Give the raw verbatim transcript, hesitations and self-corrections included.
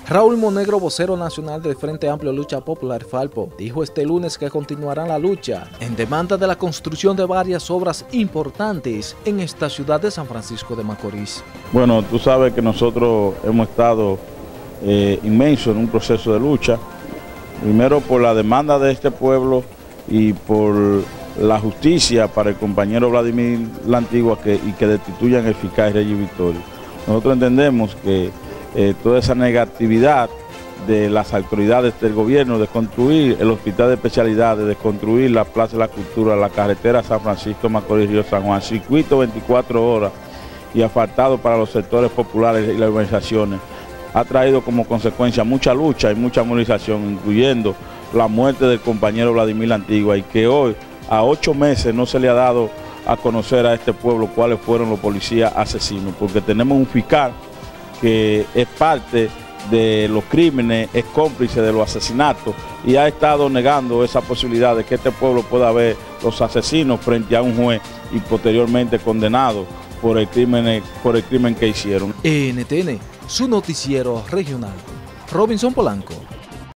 Raúl Monegro, vocero nacional del Frente Amplio Lucha Popular Falpo, dijo este lunes que continuarán la lucha en demanda de la construcción de varias obras importantes en esta ciudad de San Francisco de Macorís. Bueno, tú sabes que nosotros hemos estado eh, inmensos en un proceso de lucha, primero por la demanda de este pueblo y por la justicia para el compañero Vladimir La Antigua que, y que destituyan el fiscal Reyes Victorio. Nosotros entendemos que Eh, toda esa negatividad de las autoridades del gobierno de construir el hospital de especialidades, de construir la Plaza de la Cultura, la carretera San Francisco Macorís Río San Juan, circuito veinticuatro horas y asfaltado para los sectores populares y las urbanizaciones, ha traído como consecuencia mucha lucha y mucha movilización, incluyendo la muerte del compañero Vladimir La Antigua, y que hoy, a ocho meses, no se le ha dado a conocer a este pueblo cuáles fueron los policías asesinos, porque tenemos un fiscal que es parte de los crímenes, es cómplice de los asesinatos y ha estado negando esa posibilidad de que este pueblo pueda ver los asesinos frente a un juez y posteriormente condenado por el crimen, por el crimen que hicieron. N T N, su noticiero regional. Robinson Polanco.